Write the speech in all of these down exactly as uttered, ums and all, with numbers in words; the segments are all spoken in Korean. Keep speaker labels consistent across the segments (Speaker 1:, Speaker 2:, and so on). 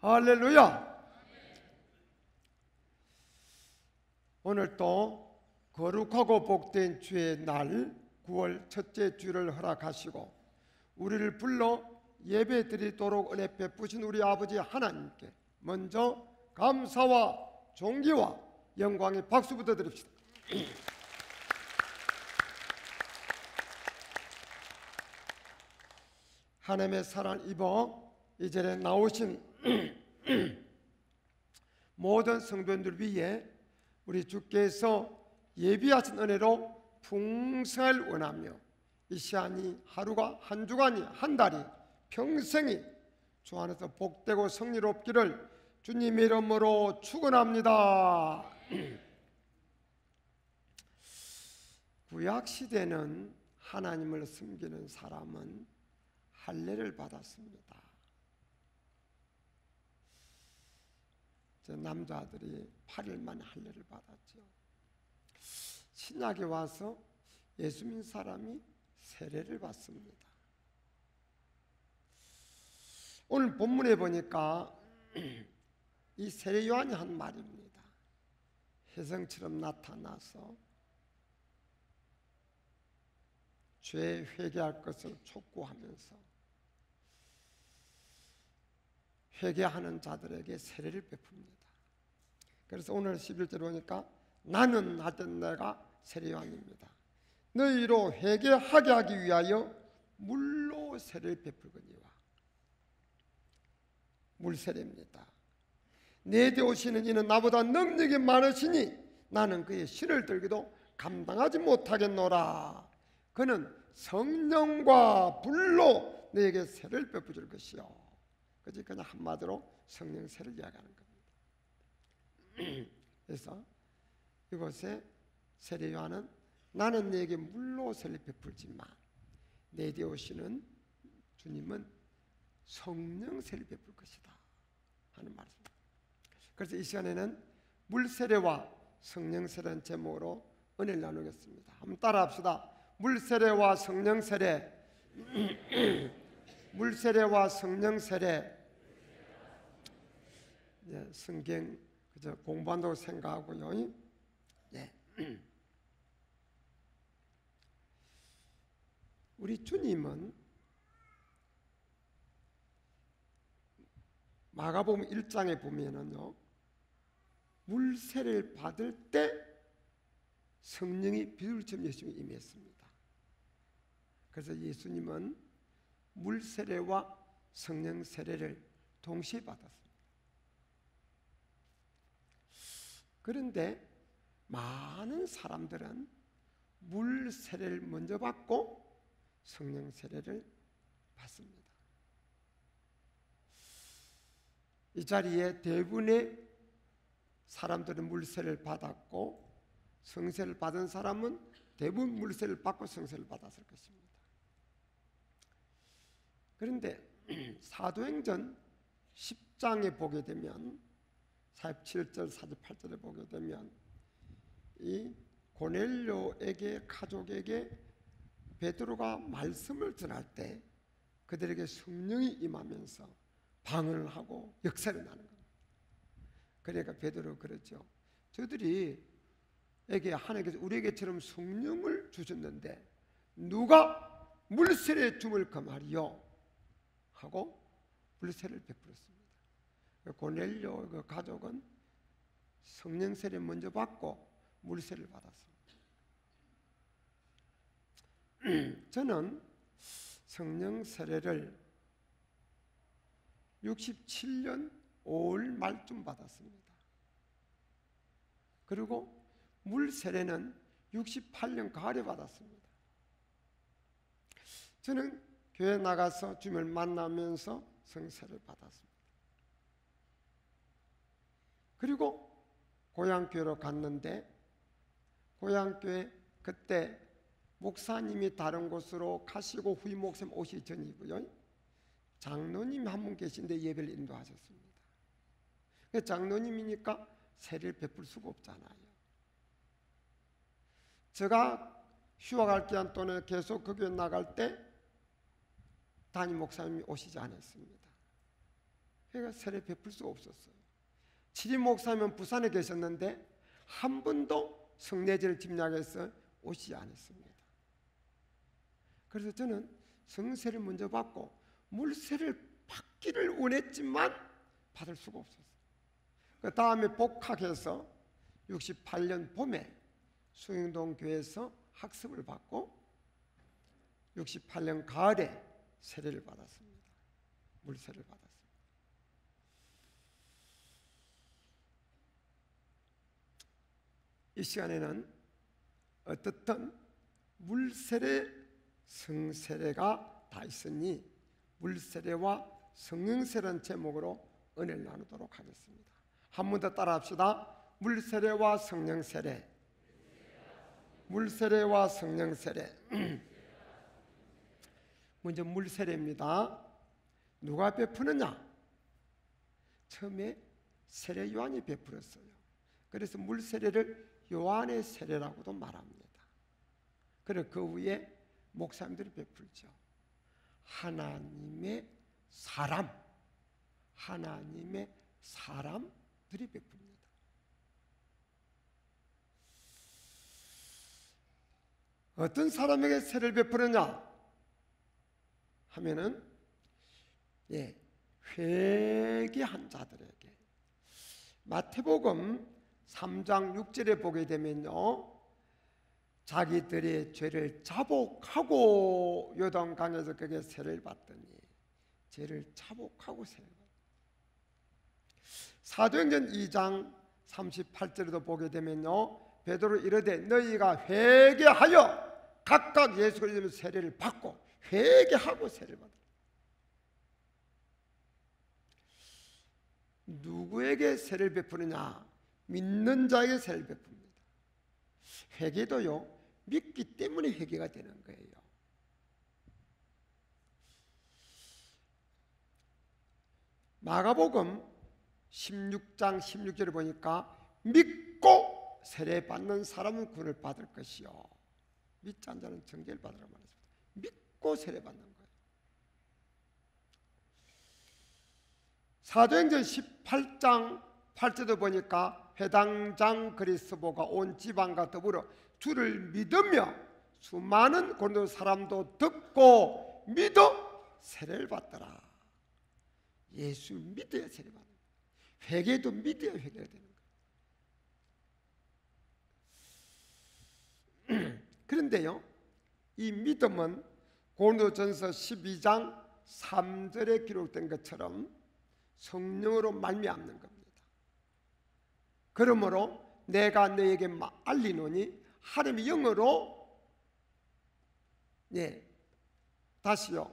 Speaker 1: 할렐루야. 오늘 또 거룩하고 복된 주의 날 구월 첫째 주를 허락하시고 우리를 불러 예배 드리도록 은혜 베푸신 우리 아버지 하나님께 먼저 감사와 존귀와 영광의 박수부터 드립시다. 하나님의 사랑을 입어 이 자리에 나오신 모든 성도들 위해 우리 주께서 예비하신 은혜로 풍성을 원하며 이 시간이 하루가 한 주간이 한 달이 평생이 주 안에서 복되고 성리롭기를 주님의 이름으로 축원합니다. 구약 시대는 하나님을 섬기는 사람은 할례를 받았습니다. 남자들이 팔 일 만에 할례를 받았죠. 신약에 와서 예수 믿는 사람이 세례를 받습니다. 오늘 본문에 보니까 이 세례 요한이 한 말입니다. 혜성처럼 나타나서 죄 회개할 것을 촉구하면서 회개하는 자들에게 세례를 베풉니다. 그래서 오늘 십일 절 보니까 나는 할 때 내가 세례 요한입니다. 너희로 회개하게 하기 위하여 물로 세례를 베풀거니와. 물세례입니다. 내 뒤에 오시는 이는 나보다 능력이 많으시니 나는 그의 실을 들기도 감당하지 못하겠노라. 그는 성령과 불로 너에게 세례를 베풀 것이요. 그래서 그냥 한마디로 성령 세례를 이야기하는 겁니다. 그래서 이곳에 세례 요한은 나는 너에게 물로 세례를 베풀지만 내 뒤에 오시는 주님은 성령 세례를 베풀 것이다 하는 말씀입니다. 그래서 이 시간에는 물 세례와 성령 세례라는 제목으로 은혜를 나누겠습니다. 한번 따라합시다. 물 세례와 성령 세례. 물 세례와 성령 세례. 예, 성경 그저 공부한다고 생각하고요. 예. 우리 주님은 마가복음 일 장에 보면은요, 물 세례를 받을 때 성령이 비둘기처럼 예수님이 임했습니다. 그래서 예수님은 물 세례와 성령 세례를 동시에 받았습니다. 그런데 많은 사람들은 물 세례를 먼저 받고 성령 세례를 받습니다. 이 자리에 대부분의 사람들은 물 세례를 받았고 성세를 받은 사람은 대부분 물 세례를 받고 성세를 받았을 것입니다. 그런데 사도행전 십 장에 보게 되면 사십칠 절 사십팔 절에 보게 되면 이 고넬료에게 가족에게 베드로가 말씀을 전할 때 그들에게 성령이 임하면서 방언을 하고 역사를 나는 겁니다. 그러니까 베드로 그러죠. 저들이 에게 하나님께서 우리에게처럼 성령을 주셨는데 누가 물세례 줌을 금하리요 하고 물세례를 베풀었습니다. 고넬료 그 가족은 성령 세례 먼저 받고 물세례를 받았습니다. 저는 성령 세례를 육십칠 년 오월 말쯤 받았습니다. 그리고 물 세례는 육십팔 년 가을에 받았습니다. 저는 교회 나가서 주님을 만나면서 성세를 받았습니다. 그리고 고향교회로 갔는데 고향교회 그때 목사님이 다른 곳으로 가시고 후임 목사님 오시기 전이고요. 장로님이 한 분 계신데 예배를 인도하셨습니다. 장로님이니까 세례를 베풀 수가 없잖아요. 제가 휴학할 기간 동안에 계속 그 교회 나갈 때 담임 목사님이 오시지 않았습니다. 그러니까 세례 베풀 수 없었어요. 지리 목사님은 부산에 계셨는데 한 번도 성례제를 집약해서 오시지 않았습니다. 그래서 저는 성세를 먼저 받고 물세를 받기를 원했지만 받을 수가 없었어요. 그 다음에 복학해서 육십팔 년 봄에 수영동 교회에서 학습을 받고 육십팔 년 가을에 세례를 받았습니다. 물세를 받았습니다. 이 시간에는 어떻든 물세례, 성세례가 다 있으니 물세례와 성령세례라는 제목으로 은혜를 나누도록 하겠습니다. 한 번 더 따라합시다. 물세례와 성령세례, 물세례와 성령세례. 먼저 물세례입니다. 누가 베푸느냐? 처음에 세례 요한이 베풀었어요. 그래서 물세례를 요한의 세례라고도 말합니다. 그리고 그 위에 목사님들이 베풀죠. 하나님의 사람, 하나님의 사람들이 베풉니다. 어떤 사람에게 세례를 베푸느냐 하면은 예, 회개한 자들에게. 마태복음 삼 장 육 절에 보게 되면요, 자기들의 죄를 자복하고 요단강에서 그게 세례를 받더니 죄를 자복하고 세례를 받더니 사도행전 이 장 삼십팔 절에도 보게 되면요, 베드로 이르되 너희가 회개하여 각각 예수 그리스도의 세례를 받고 회개하고 세례를 받더라. 누구에게 세례를 베푸느냐? 믿는 자에게 세례를 베풉니다. 회개도요, 믿기 때문에 회개가 되는 거예요. 마가복음 십육 장 십육 절에 보니까 믿고 세례 받는 사람은 구원을 받을 것이요, 믿지 않는 자는 정죄를 받으라 말했습니다. 믿고 세례 받는 거예요. 사도행전 십팔 장 팔 절도 보니까 회당장 그리스도가 온 지방과 더불어 주를 믿으며 수많은 고린도 사람도 듣고 믿어 세례를 받더라. 예수 믿어야 세례 받는 거예요. 회개도 믿어야 회개가 되는 거예요. 그런데요, 이 믿음은 고린도전서 십이 장 삼 절에 기록된 것처럼 성령으로 말미암는 겁니다. 그러므로 내가 너에게 알리노니 하나님의 영으로, 예, 다시요,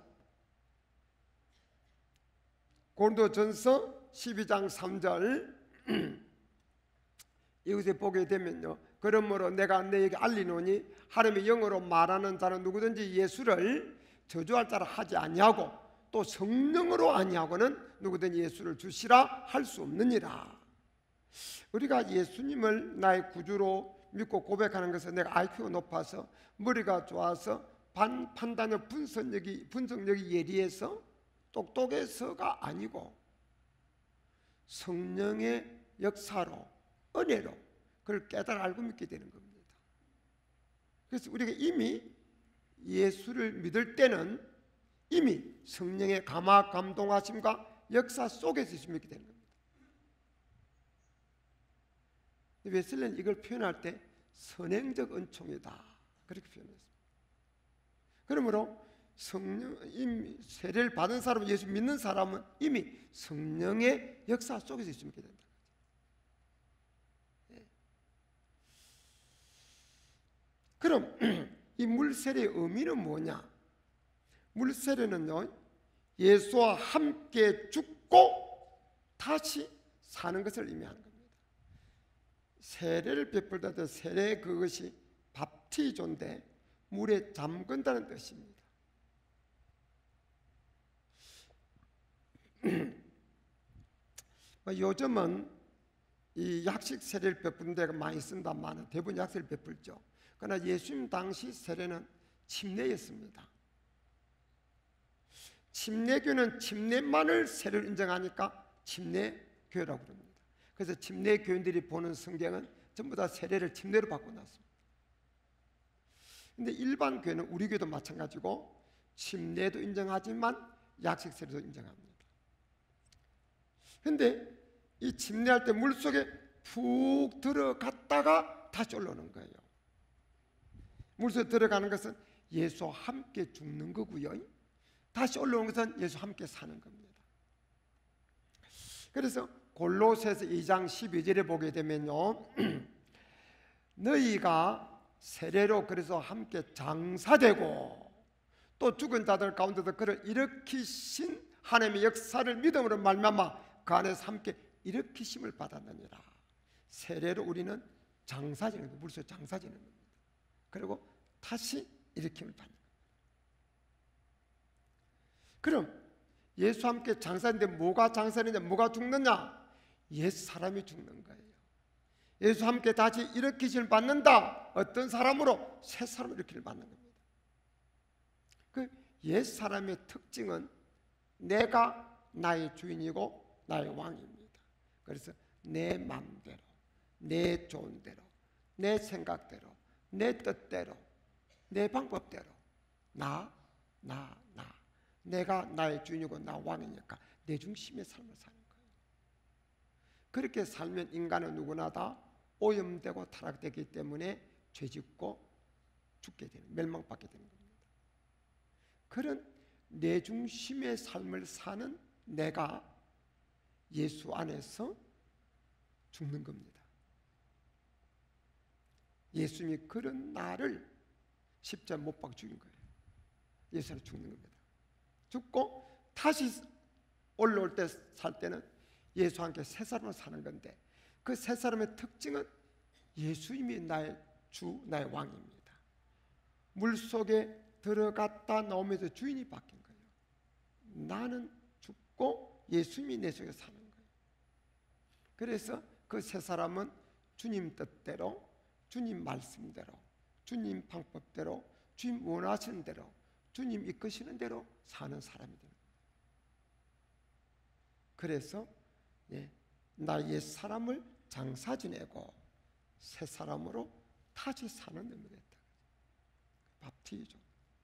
Speaker 1: 고린도전서 십이 장 삼 절 이것에 보게 되면요, 그러므로 내가 너에게 알리노니 하나님의 영으로 말하는 자는 누구든지 예수를 저주할 자라 하지 아니하고 또 성령으로 아니하고는 누구든지 예수를 주시라 할 수 없느니라. 우리가 예수님을 나의 구주로 믿고 고백하는 것은 내가 아이큐가 높아서 머리가 좋아서 반, 판단력 분석력이, 분석력이 예리해서 똑똑해서가 아니고 성령의 역사로, 은혜로 그걸 깨달아 알고 믿게 되는 겁니다. 그래서 우리가 이미 예수를 믿을 때는 이미 성령의 감화 감동하심과 역사 속에서 예수 믿게 되는 겁니다. 웨슬리는 이걸 표현할 때 선행적 은총이다 그렇게 표현했습니다. 그러므로 성령, 이미 세례를 받은 사람, 예수 믿는 사람은 이미 성령의 역사 속에서 예수 믿게 된다. 예. 그럼 이 물세례의 의미는 뭐냐? 물세례는요, 예수와 함께 죽고 다시 사는 것을 의미하는 겁니다. 세례를 베풀 때 세례 그것이 밥티존데 물에 잠근다는 뜻입니다. 요즘은 이 약식 세례를 베푸는 데가 많이 쓴다만 대부분 약식을 베풀죠. 그러나 예수님 당시 세례는 침례였습니다. 침례교는 침례만을 세례를 인정하니까 침례교회라고 부릅니다. 그래서 침례교인들이 보는 성경은 전부 다 세례를 침례로 받고 났습니다. 근데 일반 교회는 우리 교회도 마찬가지고 침례도 인정하지만 약식 세례도 인정합니다. 근데 이 침례할 때 물속에 푹 들어갔다가 다시 올라오는 거예요. 물속에 들어가는 것은 예수와 함께 죽는 거고요. 다시 올라오는 것은 예수와 함께 사는 겁니다. 그래서 골로새서 이 장 십이 절에 보게 되면요, 너희가 세례로 그래서 함께 장사되고 또 죽은 자들 가운데서 그를 일으키신 하나님의 역사를 믿음으로 말미암아 그 안에서 함께 일으키심을 받았느니라. 세례로 우리는 장사지는 거예요. 물속에 장사지는 겁니다. 그리고 다시 일으킴을 받는 겁니다. 그럼 예수와 함께 장사인데 뭐가 장사느냐, 뭐가 죽느냐? 옛 사람이 죽는 거예요. 예수와 함께 다시 일으키심을 받는다. 어떤 사람으로? 새 사람을 일으키심을 받는 겁니다. 그 옛 사람의 특징은 내가 나의 주인이고 나의 왕입니다. 그래서 내 마음대로, 내 좋은 대로, 내 생각대로, 내 뜻대로, 내 방법대로 나, 나, 나 내가 나의 주인이고 나 왕이니까 내 중심의 삶을 사는 거예요. 그렇게 살면 인간은 누구나 다 오염되고 타락되기 때문에 죄짓고 죽게 되는, 멸망받게 되는 겁니다. 그런 내 중심의 삶을 사는 내가 예수 안에서 죽는 겁니다. 예수님이 그런 나를 십자가에 못 박아 죽인 거예요. 예수 안에 죽는 겁니다. 죽고 다시 올라올 때 살 때는 예수와 함께 새 사람을 사는 건데 그 새 사람의 특징은 예수님이 나의 주, 나의 왕입니다. 물속에 들어갔다 나오면서 주인이 바뀐 거예요. 나는 죽고 예수님이 내 속에 사는 거예요. 그래서 그 새 사람은 주님 뜻대로, 주님 말씀대로, 주님 방법대로, 주님 원하시는 대로, 주님 이끄시는 대로 사는 사람이 되는 거예요. 그래서 예, 나 옛 사람을 장사 지내고 새 사람으로 다시 사는 의미가 있다. 밥티죠.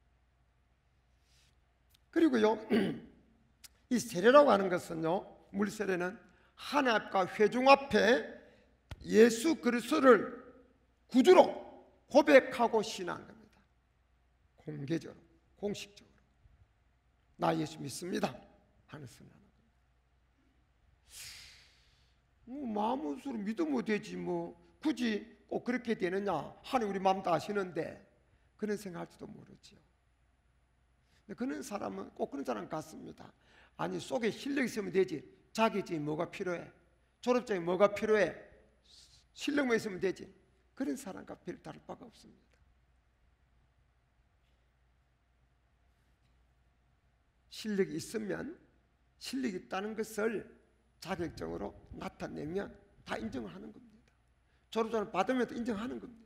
Speaker 1: 그리고요, 이 세례라고 하는 것은요, 물세례는 하나님 앞과 회중 앞에 예수 그리스도를 구주로 고백하고 신앙한 겁니다. 공개적으로, 공식적으로 나 예수 믿습니다 하는 선언하는 겁니다. 뭐 마음으로 믿으면 되지 뭐 굳이 꼭 그렇게 되느냐, 하나님 우리 마음 다 아시는데 그런 생각할지도 모르지요. 그런 사람은 꼭 그런 사람 같습니다. 아니 속에 실력 있으면 되지, 자격증이 뭐가 필요해, 졸업장이 뭐가 필요해, 실력만 있으면 되지. 그런 사람과 별 다를 바가 없습니다. 실력이 있으면 실력이 있다는 것을 자격증으로 나타내면 다 인정을 하는 겁니다. 졸업장을 받으면 또 인정하는 겁니다.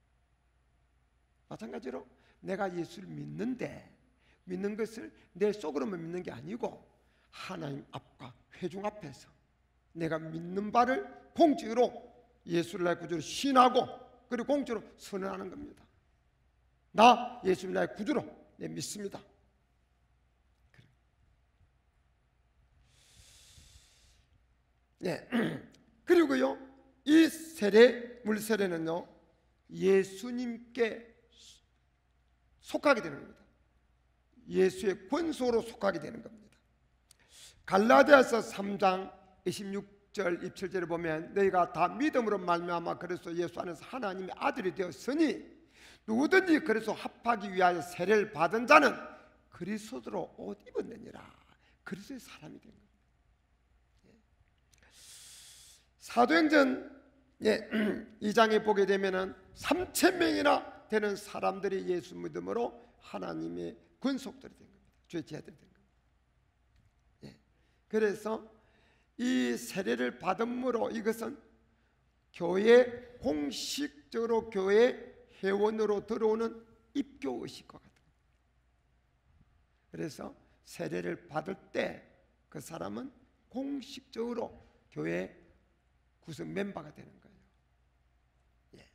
Speaker 1: 마찬가지로 내가 예수를 믿는데 믿는 것을 내 속으로만 믿는 게 아니고 하나님 앞과 회중 앞에서 내가 믿는 바를 공적으로 예수를 나의 구주로 신하고 그리고 공적으로 선언하는 겁니다. 나 예수를 나의 구주로 내 믿습니다. 네. 그리고요, 이 세례, 물세례는요, 예수님께 속하게 되는 겁니다. 예수의 권속으로 속하게 되는 겁니다. 갈라디아서 삼 장 이십육 절 이십칠 절에 보면 너희가 다 믿음으로 말미암아 그리스도 예수 안에서 하나님의 아들이 되었으니 누구든지 그리스도 합하기 위하여 세례를 받은 자는 그리스도로 옷 입었느니라. 그리스도의 사람이 된 겁니다. 사도행전 이 장에 보게 되면은 삼천 명이나 되는 사람들이 예수 믿음으로 하나님의 권속들이 된 겁니다. 주의 제자들이 된 겁니다. 예. 그래서 이 세례를 받음으로 이것은 교회 공식적으로 교회 회원으로 들어오는 입교 의식과 같은 겁니다. 그래서 세례를 받을 때 그 사람은 공식적으로 교회 구성 멤버가 되는 거예요. 예.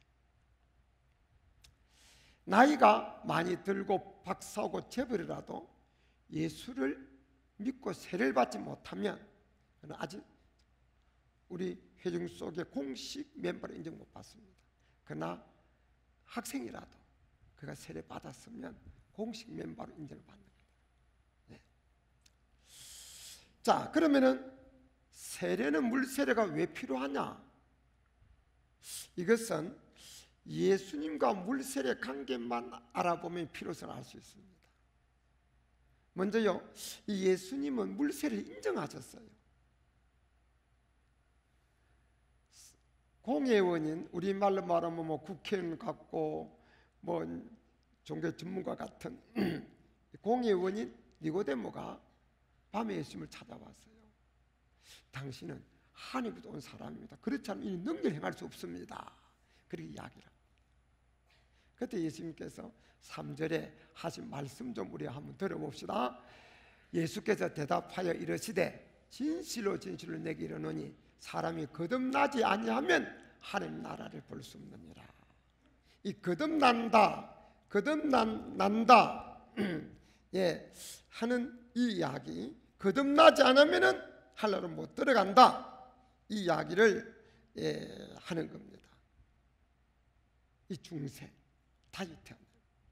Speaker 1: 나이가 많이 들고 박사고 재벌이라도 예수를 믿고 세례를 받지 못하면 아직 우리 회중 속에 공식 멤버를 인정 못 받습니다. 그러나 학생이라도 그가 세례 받았으면 공식 멤버로 인정을 받는 겁니다. 네. 자, 그러면은 세례는 물세례가 왜 필요하냐? 이것은 예수님과 물세례 관계만 알아보면 필요성을 알 수 있습니다. 먼저요, 이 예수님은 물세례를 인정하셨어요. 공회원인, 우리말로 말하면 뭐 국회의원 같고 뭐 종교 전문가 같은 공회원인 니고데모가 밤에 예수님을 찾아왔어요. 당신은 하늘부터 온 사람입니다. 그렇지 않으면 이 능력을 행할 수 없습니다. 그렇게 이야기를 합니다. 그때 예수님께서 삼 절에 하신 말씀 좀 우리 한번 들어봅시다. 예수께서 대답하여 이르시되 진실로 진실로 내게 이르노니 사람이 거듭나지 아니하면 하나님 나라를 볼 수 없느니라. 이 거듭난다, 거듭난다 예, 하는 이 이야기, 거듭나지 않으면은 하늘로 못 들어간다, 이 이야기를 예, 하는 겁니다. 이 중세 다시 태어나.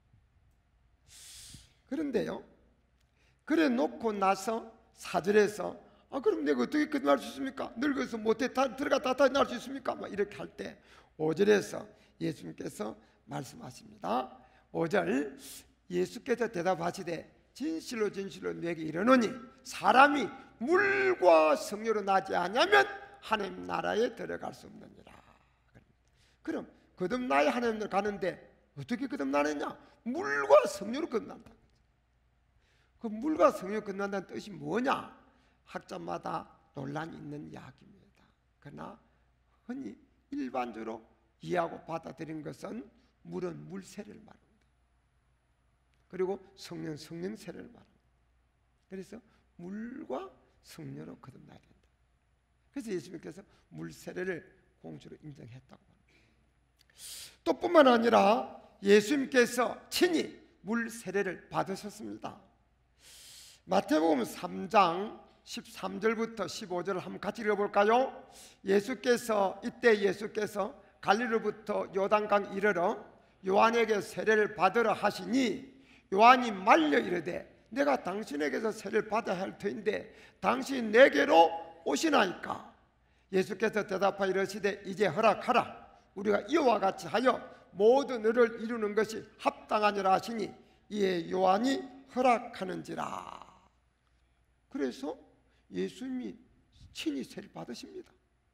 Speaker 1: 그런데요, 그래 놓고 나서 사 절에서 아 그럼 내가 어떻게 거듭날 수 있습니까? 늙어서 못해 다, 들어갔다 다시 날 수 있습니까? 막 이렇게 할 때 오 절에서 예수님께서 말씀하십니다. 오 절 예수께서 대답하시되 진실로 진실로 내게 이르노니 사람이 물과 성령으로 나지 않으면 하나님 나라에 들어갈 수 없느니라. 그럼 거듭나야 하나님 나라에 가는데 어떻게 거듭나느냐? 물과 성령으로 거듭난다. 그 물과 성령으로 거듭난다는 뜻이 뭐냐? 학자마다 논란이 있는 이야기입니다. 그러나 흔히 일반적으로 이해하고 받아들인 것은 물은 물세례를 말합니다. 그리고 성령 성령 세례를 말합니다. 그래서 물과 성령으로 거듭나야 된다. 그래서 예수님께서 물세례를 공주로 인정했다고 합니다. 또 뿐만 아니라 예수님께서 친히 물세례를 받으셨습니다. 마태복음 삼 장 십삼 절부터 십오 절을 한번 같이 읽어볼까요? 예수께서 이때 예수께서 갈릴리로부터 요단강 이르러 요한에게 세례를 받으러 하시니 요한이 말려 이르되 내가 당신에게서 세례를 받아야 할 터인데 당신 내게로 오시나이까? 예수께서 대답하여 이르시되 이제 허락하라. 우리가 이와 같이 하여 모든 의를 이루는 것이 합당하니라 하시니 이에 요한이 허락하는지라. 그래서 예수님이 친히 세례를 받으십니다.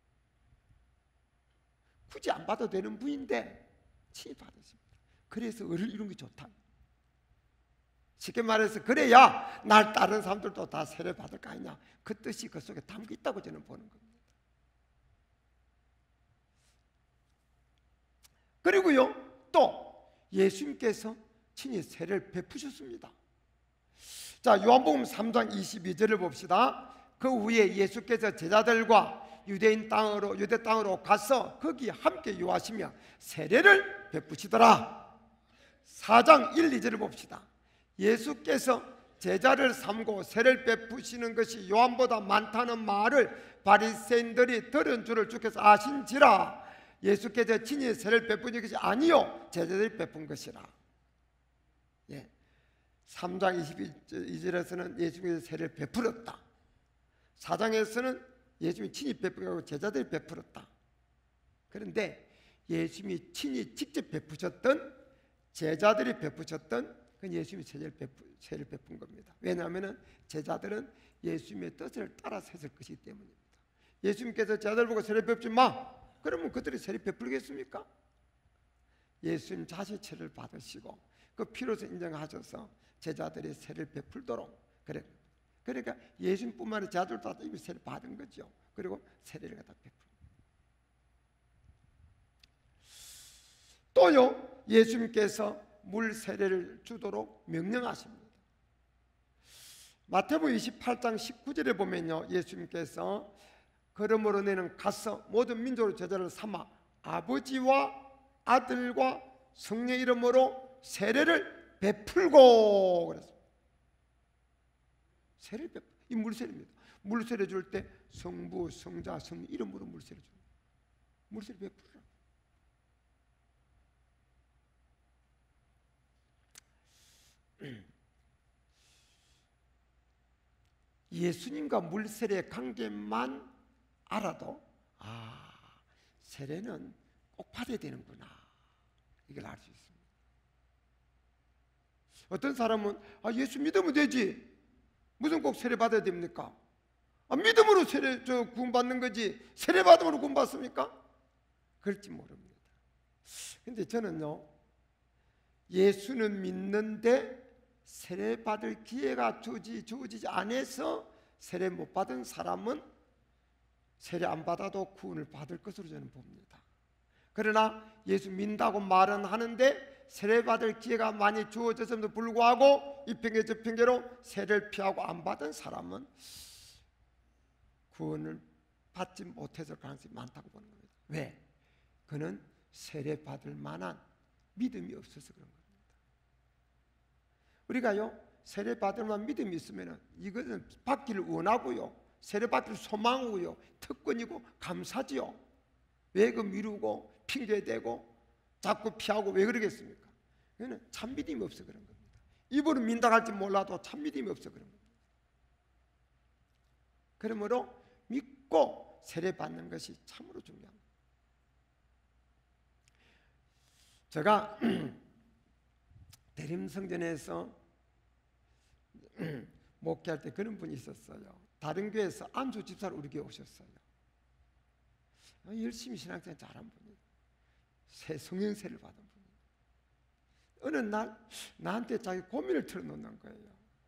Speaker 1: 굳이 안 받아도 되는 분인데 친히 받으십니다. 그래서 의를 이루는 게 좋다. 쉽게 말해서 그래야 날 다른 사람들도 다 세례 받을 거 아니냐, 그 뜻이 그 속에 담겨 있다고 저는 보는 겁니다. 그리고요 또 예수님께서 친히 세례를 베푸셨습니다. 자, 요한복음 삼 장 이십이 절을 봅시다. 그 후에 예수께서 제자들과 유대인 땅으로 유대 땅으로 가서 거기 함께 유하시며 세례를 베푸시더라. 사 장 일, 이 절을 봅시다. 예수께서 제자를 삼고 세례를 베푸시는 것이 요한보다 많다는 말을 바리새인들이 들은 줄을 주께서 아신지라. 예수께서 친히 세례를 베푸는 것이 아니요 제자들이 베푼 것이라. 예. 삼 장 이십이 절에서는 예수님께서 세례를 베풀었다. 사 장에서는 예수님이 친히 베푸고 제자들이 베풀었다. 그런데 예수님이 친히 직접 베푸셨던, 제자들이 베푸셨던 그건 예수님이 세례를, 베푸, 세례를 베푼 겁니다. 왜냐하면 제자들은 예수님의 뜻을 따라서 했을 것이기 때문입니다. 예수님께서 제자들 보고 세례 베푸지 마, 그러면 그들이 세례 베풀겠습니까? 예수님 자신 세례를 받으시고 그 피로서 인정하셔서 제자들이 세례를 베풀도록, 그래. 그러니까 예수님뿐만 아니라 제자들도 다 이미 세례를 받은 거죠. 그리고 세례를 갖다 베풀고. 또요 예수님께서 물 세례를 주도록 명령하십니다. 마태복음 이십팔 장 십구 절에 보면요, 예수님께서 그러므로 너는 가서 모든 민족으로 제자를 삼아 아버지와 아들과 성령 이름으로 세례를 베풀고 그랬습니다. 세례를 베풀, 이 물세례입니다. 물세례 줄 때 성부, 성자, 성령 이름으로 물세례 줍니다. 물세례 베풀라. 예수님과 물세례의 관계만 알아도 아, 세례는 꼭 받아야 되는구나, 이걸 알 수 있습니다. 어떤 사람은 아, 예수 믿으면 되지, 무슨 꼭 세례 받아야 됩니까? 아, 믿음으로 세례 저 구원받는 거지 세례 받음으로 구원받습니까? 그럴지 모릅니다. 근데 저는요, 예수는 믿는데 세례 받을 기회가 주어지, 주어지지 않아서 세례 못 받은 사람은 세례 안 받아도 구원을 받을 것으로 저는 봅니다. 그러나 예수 믿는다고 말은 하는데 세례 받을 기회가 많이 주어졌음에도 불구하고 이 핑계 저 핑계로 세례를 피하고 안 받은 사람은 구원을 받지 못해서 가능성이 많다고 보는 겁니다. 왜? 그는 세례 받을 만한 믿음이 없어서 그런 겁니다. 우리가요, 세례 받을 만한 믿음이 있으면 이것은 받기를 원하고요, 세례 받을 소망이고요, 특권이고 감사지요. 왜 그 미루고 핑계대고 자꾸 피하고 왜 그러겠습니까? 그는 참 믿음이 없어 그런 겁니다. 입으로 민다 할지 몰라도 참 믿음이 없어 그런 겁니다. 그러므로 믿고 세례 받는 것이 참으로 중요합니다. 제가 대림성전에서 목회할 때 그런 분이 있었어요. 다른 교회에서 안수 집사로 우리 교회 오셨어요. 열심히 신앙생활 잘한 분이에요. 새 성령세를 받은 분이에요. 어느 날 나한테 자기 고민을 털어놓는 거예요.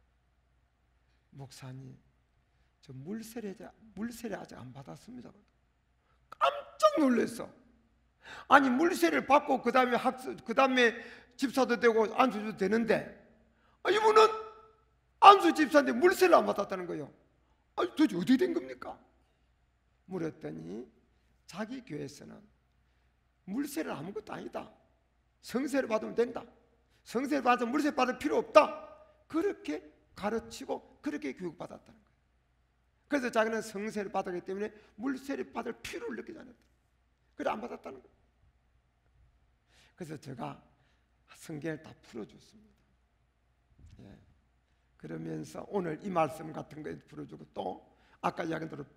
Speaker 1: 목사님, 저 물세례, 물세례 아직 안 받았습니다. 깜짝 놀랐어. 아니, 물세례를 받고 그 다음에 학습, 그 다음에 집사도 되고 안수도 되는데, 아, 이분은 안수 집사인데 물세례를 안 받았다는 거예요. 아니, 도대체 어떻게 된 겁니까? 물었더니 자기 교회에서는 물세례는 아무것도 아니다. 성세를 받으면 된다. 성세를 받으면 물세례 받을 필요 없다. 그렇게 가르치고 그렇게 교육받았다는 거예요. 그래서 자기는 성세를 받았기 때문에 물세례 받을 필요를 느끼지 않았다. 그래 안 받았다는 거예요. 그래서 제가 성경을 다 풀어줬습니다. 예. 그러면서 오늘 이 말씀 같은 거 풀어주고, 또 아까 이야기한 대로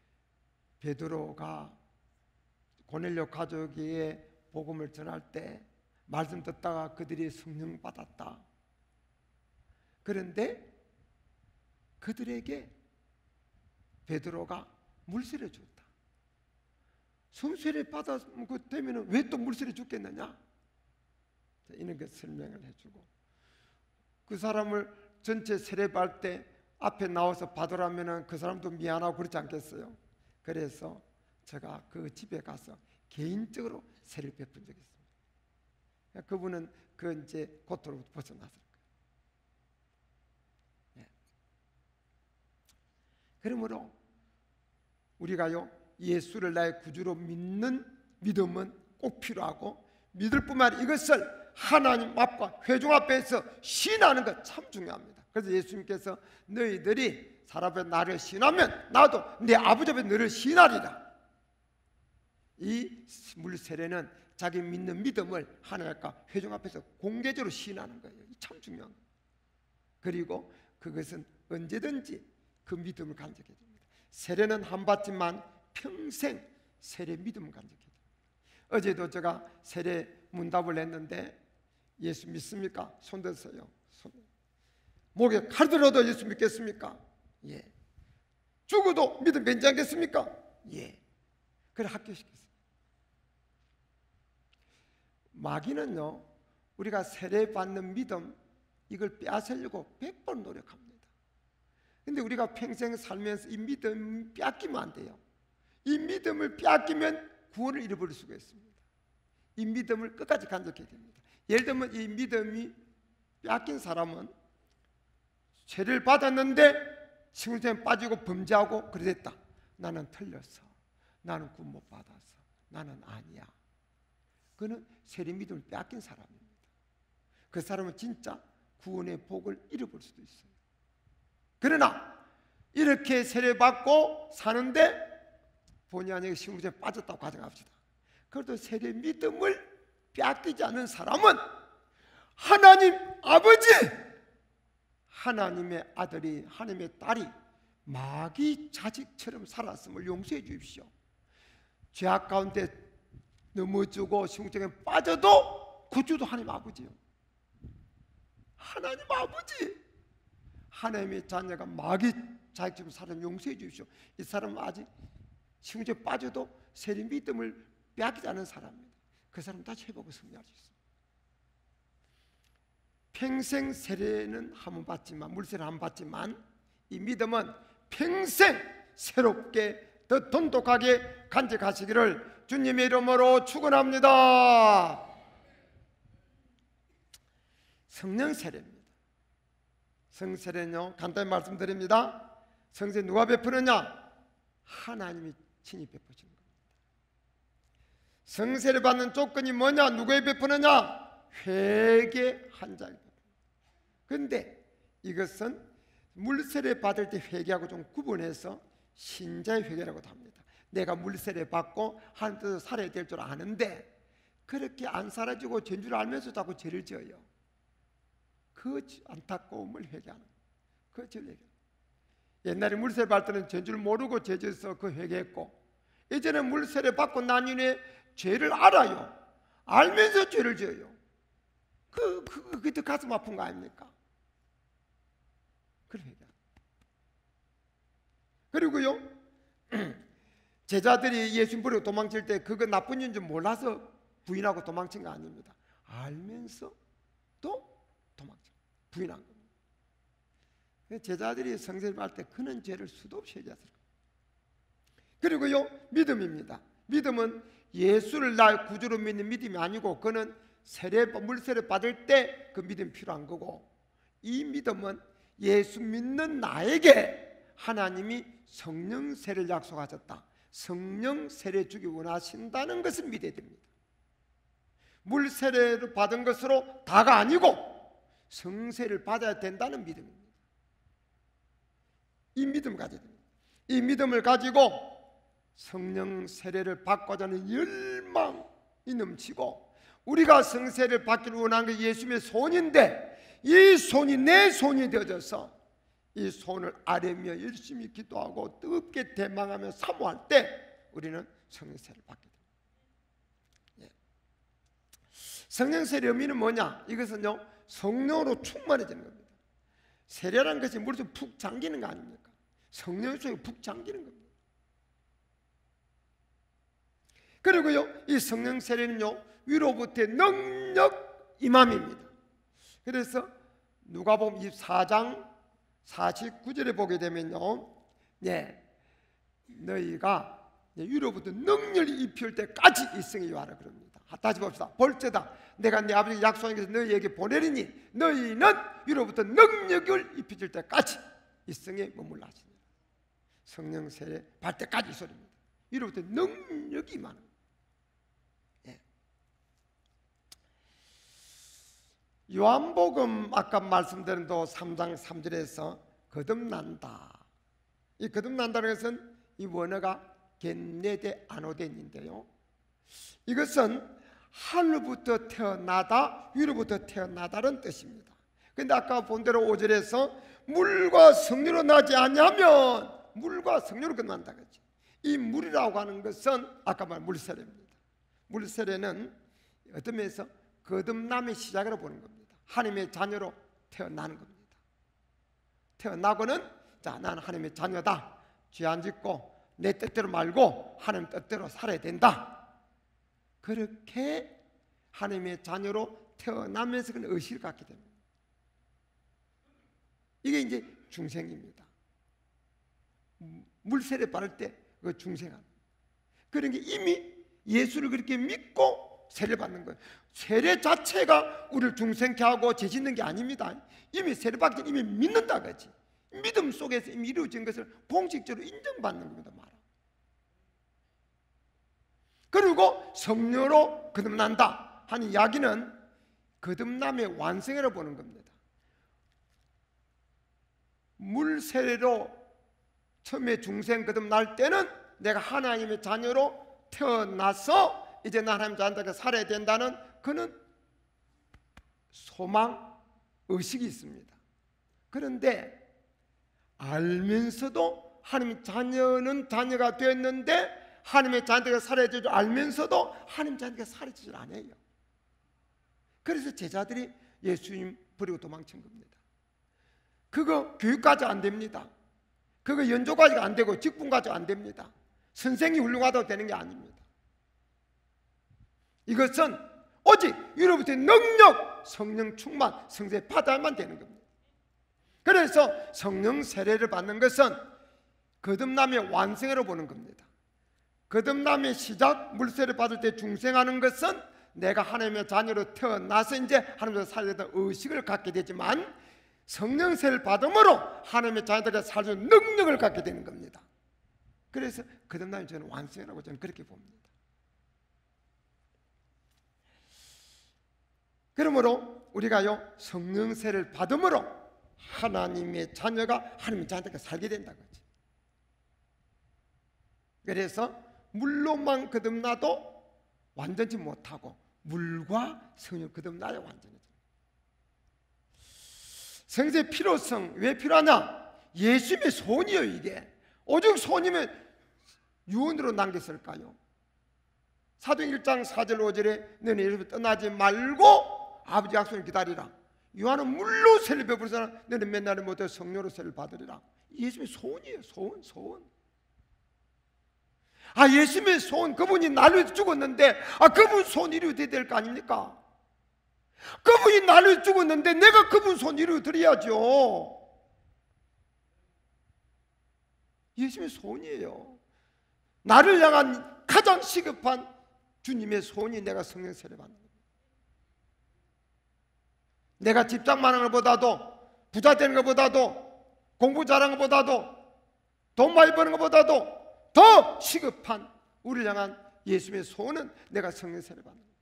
Speaker 1: 베드로가 고넬료 가족에게 복음을 전할 때 말씀 듣다가 그들이 성령 받았다. 그런데 그들에게 베드로가 물세례 줬다. 성세례 받았으면 왜 또 물세례 줬겠느냐? 이런 게 설명을 해주고, 그 사람을 전체 세례받을 때 앞에 나와서 받으라면 그 사람도 미안하고 그렇지 않겠어요? 그래서 제가 그 집에 가서 개인적으로 세례를 베푼 적이 있습니다. 그분은 그 이제 고통으로부터 벗어났을 거예요. 네. 그러므로 우리가요, 예수를 나의 구주로 믿는 믿음은 꼭 필요하고, 믿을 뿐만 아니라 이것을 하나님 앞과 회중 앞에서 신하는 것 참 중요합니다. 그래서 예수님께서 너희들이 사람 앞에 나를 신하면 나도 내 아버지 앞에 너를 신하리라. 이 물세례는 자기 믿는 믿음을 하나님과 회중 앞에서 공개적으로 신하는 거예요. 참 중요한 거예요. 그리고 그것은 언제든지 그 믿음을 간직해야 됩니다. 세례는 한 받지만 평생 세례 믿음을 간직해야 됩니다. 어제도 제가 세례 문답을 했는데 예수 믿습니까? 손 드세요. 손. 목에 칼 들어도 예수 믿겠습니까? 예. 죽어도 믿음 맺지 않겠습니까? 예. 그래 합격시켰어요. 마귀는요, 우리가 세례 받는 믿음 이걸 빼앗으려고 백 번 노력합니다. 근데 우리가 평생 살면서 이 믿음 빼앗기면 안 돼요. 이 믿음을 빼앗기면 구원을 잃어버릴 수가 있습니다. 이 믿음을 끝까지 간직해야 됩니다. 예를 들면 이 믿음이 빼앗긴 사람은 세례를 받았는데 친구들한테 빠지고 범죄하고 그랬다. 나는 틀렸어. 나는 구원 못 받았어. 나는 아니야. 그는 세례 믿음을 빼앗긴 사람입니다. 그 사람은 진짜 구원의 복을 잃어볼 수도 있어요. 그러나 이렇게 세례받고 사는데 본의 아니게 신구제에 빠졌다고 가정합시다. 그래도 세례 믿음을 빼앗기지 않은 사람은 하나님 아버지, 하나님의 아들이, 하나님의 딸이 마귀 자식처럼 살았음을 용서해 주십시오. 죄악 가운데 넘어지고 신구제에 빠져도 구주도 하나님 아버지요. 하나님 아버지, 하나님의 자녀가 마귀 자식처럼 살았음을 용서해 주십시오. 이 사람은 아직 신구제에 빠져도 세례 믿음을 빼앗기지 않은 사람입니다. 그 사람 다시 회복을 승리할 수 있습니다. 평생 세례는 한 번 받지만, 물세례 한 번 받지만 이 믿음은 평생 새롭게 더 돈독하게 간직하시기를 주님의 이름으로 축원합니다. 성령 세례입니다. 성세례는요, 간단히 말씀드립니다. 성세 누가 베푸느냐? 하나님이 친히 베푸시는 겁니다. 성세를 받는 조건이 뭐냐? 누구에 베푸느냐? 회개한 자에게 베푸는. 그런데 이것은 물세례 받을 때 회개하고 좀 구분해서 신자의 회개라고도 합니다. 내가 물세례 받고 하나님 뜻대로 살아야 될 줄 아는데 그렇게 안 살아지고 죄인 줄 알면서 자꾸 죄를 지어요. 그 안타까움을 회개하는, 그 죄를 회개. 옛날에 물세례 받을 때는 죄인 줄 모르고 죄 지어서 그 회개했고, 이제는 물세례 받고 난 이후에 죄를 알아요. 알면서 죄를 지어요. 그, 그, 그게 더 가슴 아픈 거 아닙니까? 그래. 그리고요, 제자들이 예수님 버리고 도망칠 때 그거 나쁜 일인 줄 몰라서 부인하고 도망친 거 아닙니다. 알면서 또 도망쳐, 부인한 겁니다. 제자들이 성세를 받을 때 그는 죄를 수도 없이 회개했을 겁니다. 그리고요, 믿음입니다. 믿음은 예수를 나의 구주로 믿는 믿음이 아니고 그는 세례, 물세례 받을 때 그 믿음이 필요한 거고, 이 믿음은 예수 믿는 나에게 하나님이 성령 세례를 약속하셨다. 성령 세례 주기 원하신다는 것을 믿어야 됩니다. 물세례를 받은 것으로 다가 아니고 성세를 받아야 된다는 믿음입니다. 이 믿음을 가져야 됩니다. 이 믿음을 가지고 성령 세례를 받고자 하는 열망이 넘치고, 우리가 성세를 받기를 원하는 게 예수님의 손인데 이 손이 내 손이 되어져서 이 손을 아뢰며 열심히 기도하고 뜨겁게 대망하며 사모할 때 우리는 성령 세례를 받게 됩니다. 예. 성령 세례의 의미는 뭐냐? 이것은요, 성령으로 충만해지는 겁니다. 세례라는 것이 물속에 푹 잠기는 거 아닙니까? 성령 속에 푹 잠기는 겁니다. 그리고요, 이 성령 세례는요, 위로부터의 능력 임함입니다. 그래서 누가복음 이십사 장 사십구 절에 보게 되면요, 네, 너희가 위로부터 능력을 입힐 때까지 일성에 요하라 그럽니다. 다시 봅시다. 볼지어다 내가 네 아버지께 약속한 것을 너희에게 보내리니 너희는 위로부터 능력을 입힐 때까지 일성에 머물라 하시니라. 성령 세례 받을 때까지 이 소리입니다. 위로부터 능력이 임하는 거예요. 예. 요한복음 아까 말씀드린 도 삼 장 삼 절에서 거듭난다. 이 거듭난다는 것은 이 원어가 겐네데 아노덴인데요, 이것은 하늘부터 태어나다, 위로부터 태어나다는 뜻입니다. 그런데 아까 본 대로 오 절에서 물과 성령으로 나지 아니하면 물과 성령으로 끝난다 그랬지. 이 물이라고 하는 것은 아까 말 물세례입니다. 물세례는 어떤 면에서 거듭남의 시작으로 보는 겁니다. 하나님의 자녀로 태어나는 겁니다. 태어나고는 자, 나는 하나님의 자녀다. 죄 안 짓고 내 뜻대로 말고 하나님 뜻대로 살아야 된다. 그렇게 하나님의 자녀로 태어나면서 그는 의식을 갖게 됩니다. 이게 이제 중생입니다. 물세례 받을 때 그 중생한. 그러니까 이미 예수를 그렇게 믿고 세례 받는 거예요. 세례 자체가 우리를 중생케 하고 죄 짓는 게 아닙니다. 이미 세례 받기 전에 이미 믿는다 그지. 믿음 속에서 이미 이루어진 것을 공식적으로 인정받는 겁니다. 말아. 그리고 성령으로 거듭난다 하는 이야기는 거듭남의 완성이라고 보는 겁니다. 물 세례로 처음에 중생 거듭날 때는 내가 하나님의 자녀로 태어나서 이제 나 하나님 자녀답게 살아야 된다는 그는 소망, 의식이 있습니다. 그런데 알면서도 하나님의 자녀는 자녀가 됐는데 하나님의 자녀가 살아야 될 줄 알면서도 하나님 자녀가 살아야 줄 않아요. 그래서 제자들이 예수님 버리고 도망친 겁니다. 그거 교육까지 안 됩니다. 그거 연조까지가 안 되고 직분까지 안 됩니다. 선생이 훌륭하다고 되는 게 아닙니다. 이것은 오직 위로부터의 능력, 성령 충만, 성세 받아야만 되는 겁니다. 그래서 성령 세례를 받는 것은 거듭남의 완성으로 보는 겁니다. 거듭남의 시작, 물세례 받을 때 중생하는 것은 내가 하나님의 자녀로 태어나서 이제 하나님과 살아야 되는 의식을 갖게 되지만 성령 세례를 받음으로 하나님의 자녀들과 살수 능력을 갖게 되는 겁니다. 그래서 거듭남이 저는 완성이라고 저는 그렇게 봅니다. 그러므로 우리가요 성령 세례를 받음으로 하나님의 자녀가 하나님의 자녀들과 살게 된다는 거죠. 그래서 물로만 거듭나도 완전치 못하고 물과 성령 거듭나야 완전해져요. 성세의 필요성 왜 필요하냐? 예수님의 손이에요. 이게 오직 손이면 유언으로 남겼을까요? 사도행 일 장 사 절 오 절에 너는 예수를 떠나지 말고 아버지 약속을 기다리라. 요한은 물로 세례를 베풀어서 너는 맨날 못해 성령으로 세례를 받으리라. 예수님의 손이에요. 소원, 소원. 아, 예수님의 손, 그분이 나를 위해서 죽었는데 아, 그분 손 이루어야 될 거 아닙니까? 그분이 나를 위해서 죽었는데 내가 그분 손 이루어드려야죠. 예수님의 손이에요. 나를 향한 가장 시급한 주님의 손이 내가 성령 세례 받는 거예요. 내가 집장 많은 것보다도 부자 되는 것보다도 공부 잘하는 것보다도 돈 많이 버는 것보다도 더 시급한 우리를 향한 예수님의 손은 내가 성령 세례 받는 거예요.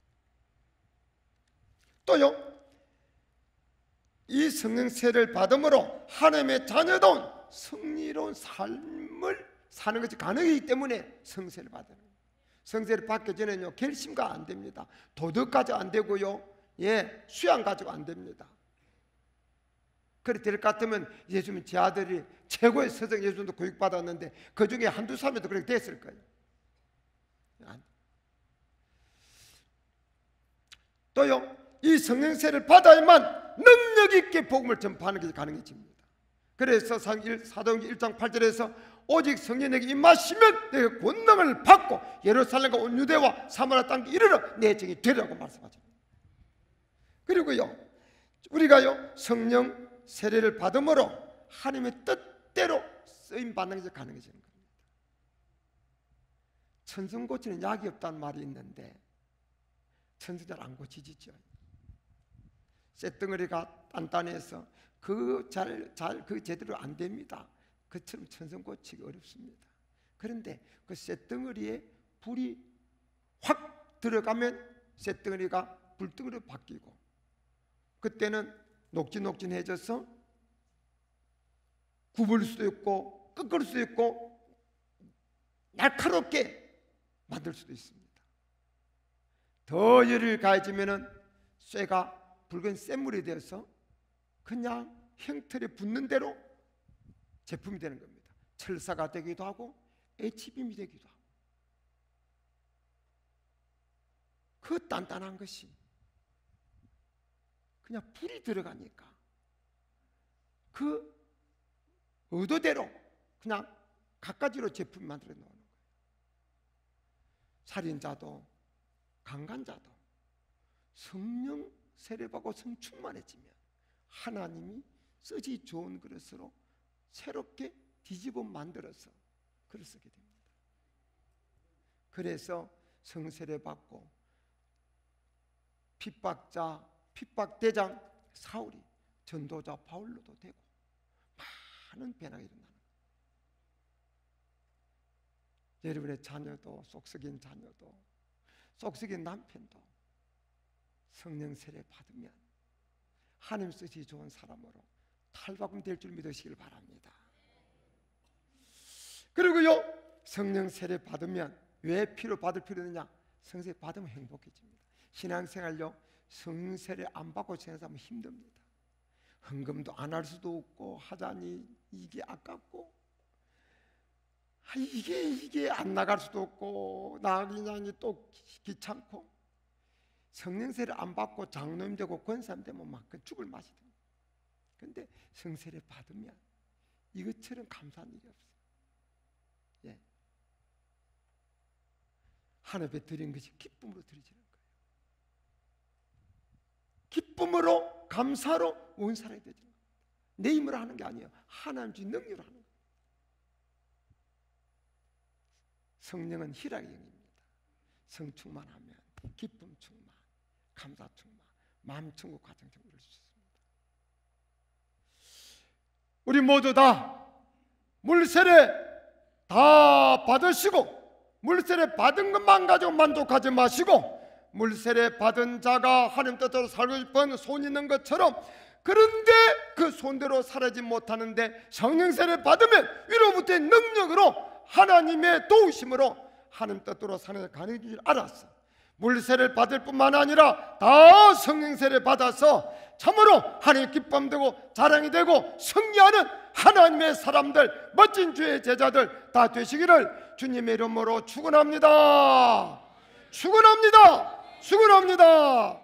Speaker 1: 또요, 이 성령 세례를 받음으로 하나님의 자녀다운 승리로운 삶을 사는 것이 가능하기 때문에 성세를 받는 거예요. 성세를 받기 전에는요 결심가 안 됩니다. 도덕까지 안 되고요, 예, 수양 가지고 안 됩니다. 그래 될 것 같으면 예수님 제 아들이 최고의 서정 예수님도 교육받았는데 그 중에 한두 사람도 그렇게 됐을 거예요. 또요, 이 성령세를 받아야만 능력 있게 복음을 전파하는 것이 가능해집니다. 그래서 사도행전 일 장 팔 절에서 오직 성령에게 임하시면 내가 권능을 받고 예루살렘과 온 유대와 사마리아 땅에 이르러 내 증인이 되리라고 말씀하죠. 그리고요, 우리가요 성령 세례를 받음으로 하나님의 뜻대로 쓰임 받는 것이 가능해지는 겁니다. 천성 고치는 약이 없다는 말이 있는데 천성 잘 안 고치지죠. 쇳덩어리가 단단해서 그 잘 잘 그 제대로 안 됩니다. 그처럼 천성 고치기 어렵습니다. 그런데 그 쇳덩어리에 불이 확 들어가면 쇳덩어리가 불덩어리로 바뀌고 그때는 녹진녹진해져서 굽을 수도 있고 꺾을 수도 있고 날카롭게 만들 수도 있습니다. 더 열을 가해지면은 쇠가 붉은 쇳물이 되어서 그냥 형틀에 붙는 대로 제품이 되는 겁니다. 철사가 되기도 하고 에이치비엠이 되기도 하고 그 단단한 것이 그냥 불이 들어가니까 그 의도대로 그냥 갖가지로 제품을 만들어 놓는 거예요. 살인자도 강간자도 성령 세례받고 성충만해지면 하나님이 쓰기 좋은 그릇으로 새롭게 뒤집어 만들어서 글을 쓰게 됩니다. 그래서 성세례 받고 핍박자, 핍박대장 사울이 전도자 바울로도 되고 많은 변화가 일어나는 거예요. 여러분의 자녀도, 쏙썩인 자녀도, 쏙썩인 남편도 성령 세례 받으면 하나님 뜻이 좋은 사람으로 탈바꿈 될 줄 믿으시길 바랍니다. 그리고요, 성령 세례 받으면 왜 필요 받을 필요 있느냐? 성령 세례 받으면 행복해집니다. 신앙생활요, 성령 세례 안 받고 지내면 힘듭니다. 헌금도 안 할 수도 없고 하자니 이게 아깝고 아, 이게 이게 안 나갈 수도 없고 나가기냐니 또 귀찮고 성령 세례 안 받고 장로님 되고 권사님 되면 막 죽을 맛이 듭니다. 그런데 성령 세례 받으면 이것처럼 감사한 일이 없어요. 예. 하나님 앞에 드린 것이 기쁨으로 드리지는 거예요. 기쁨으로 감사로 온 사람이 되지는 거예요. 내 힘으로 하는 게 아니에요. 하나님 주신 능력으로 하는 거예요. 성령은 희락의 영입니다. 성충만하면 기쁨 충만, 감사 충만, 마음 천국, 가정 천국을 줄 수 있습니다. 우리 모두 다 물세례 다 받으시고 물세례 받은 것만 가지고 만족하지 마시고 물세례 받은 자가 하나님 뜻대로 살고 싶은 손 있는 것처럼, 그런데 그 손대로 살아지 못하는데 성령 세례 받으면 위로부터의 능력으로 하나님의 도우심으로 하나님 뜻대로 사는 가능한 줄 알았어. 물세례를 받을 뿐만 아니라 다 성령 세례 받아서 참으로 하나님 기쁨되고 자랑이 되고 승리하는 하나님의 사람들, 멋진 주의 제자들 다 되시기를 주님의 이름으로 축원합니다. 축원합니다. 축원합니다.